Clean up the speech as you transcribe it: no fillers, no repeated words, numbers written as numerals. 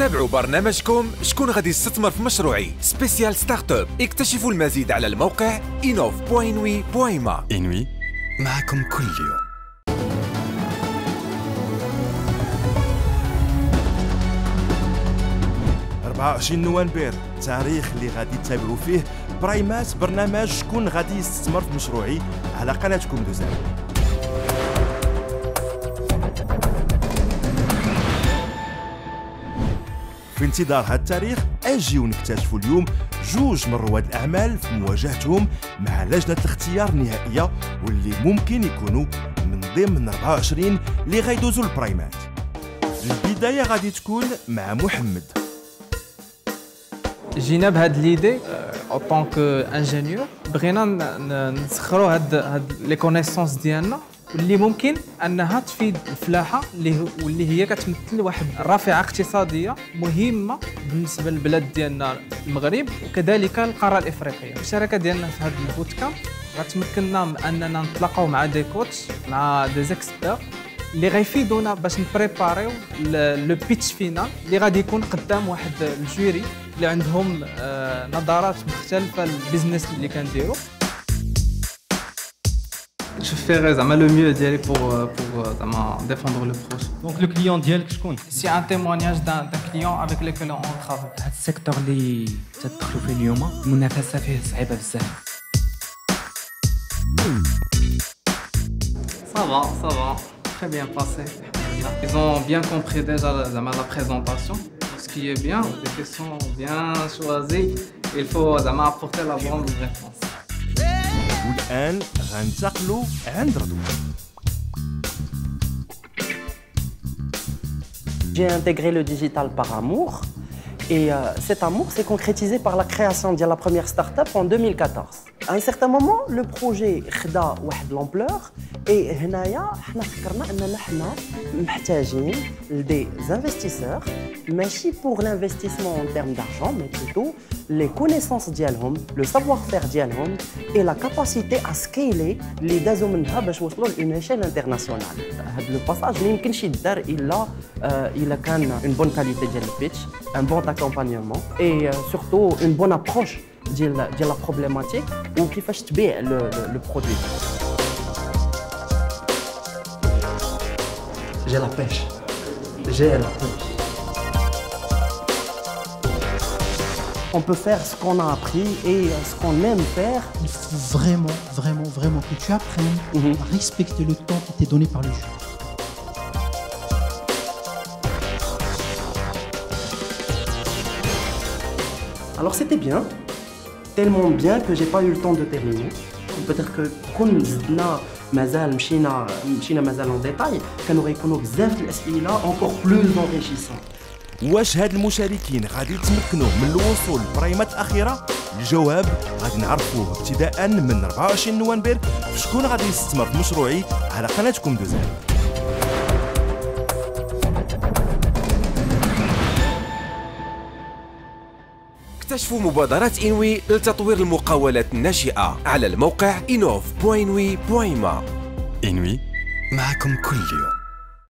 تابعوا برنامجكم شكون غادي يستثمر في مشروعي سبيسيال ستارت اب. اكتشفوا المزيد على الموقع inov.inwi.ma. إنوي معكم كل يوم. 24 نوفمبر تاريخ اللي غادي تتابعوا فيه برايمات، برنامج شكون غادي يستثمر في مشروعي على قناتكم دوزان. في انتظار هذا التاريخ اجيو نكتشفوا اليوم جوج من رواد الاعمال في مواجهتهم مع لجنه الاختيار النهائيه واللي ممكن يكونوا من ضمن 24 اللي غيدوزوا البرايمات. البدايه غادي تكون مع محمد. جينا بهاد ليدي او طونك انجينيور، بغينا نسخروا هاد لي كونيسونس ديالنا اللي ممكن انها تفيد الفلاحه واللي هي كتمثل واحد الرافعه اقتصاديه مهمه بالنسبه للبلاد ديالنا المغرب وكذلك القاره الافريقيه. الشراكه ديالنا في هذا البوت كامب غتمكننا من اننا نتلاقاو مع دي كوتش، مع دي زيكسبير اللي غيفيدونا باش نبريباريو لو بيتش فينال اللي غادي يكون قدام واحد الجوري اللي عندهم نظرات مختلفه للبيزنس اللي كنديرو. Je ferai le mieux pour défendre le projet. Donc le client ديالك شكون؟ C'est un témoignage d'un client avec lequel on travaille. هذا السيكتور اللي تدخلوا فيه اليوم المنافسه فيه صعيبه بزاف. Ça va, très bien passé. Ils ont bien compris déjà la présentation, ce qui est bien, des questions bien choisies. Il faut apporter la bonne réponse. والآن غنتقلوا عند رضوان. J'ai intégré le digital par amour et cet amour s'est concrétisé par la création de la première start-up en 2014. À un certain moment, le projet خدا واحد l'ampleur et هنايا حنا فكرنا اننا حنا محتاجين des investisseurs ماشي pour l'investissement en termes d'argent mais plutôt les connaissances ديالهم, le savoir-faire ديالهم et la capacité à scaler اللي دازوا منها باش وصلوا لune échelle internationale. هذا لو باساج ما يمكنش يدار الا كان une bonne qualité ديال البيتش, un bon accompagnement et surtout une bonne approche ديال la problématique وكيفاش تبيع le produit. J'ai la pêche. J'ai la pêche. On peut faire ce qu'on a appris et ce qu'on aime faire. Il faut vraiment que tu apprennes à respecter le temps qui t'est donné par le jeu. Alors c'était bien, tellement bien que j'ai pas eu le temps de terminer. Peut-être que كون زدنا مازال مشينا مازال en détail كانوا غيكونوا بزاف الأسئلة encore plus enrichissants. واش هاد المشاركين غادي يتمكنوا من الوصول للبرايمات الأخيرة؟ الجواب غادي نعرفوه ابتداء من 24 نوفمبر في شكون غادي يستثمر في مشروعي على قناتكم دوزان. اكتشفوا مبادرات إنوي لتطوير المقاولات الناشئة على الموقع inov.inwi.ma. إنوي معكم كل يوم.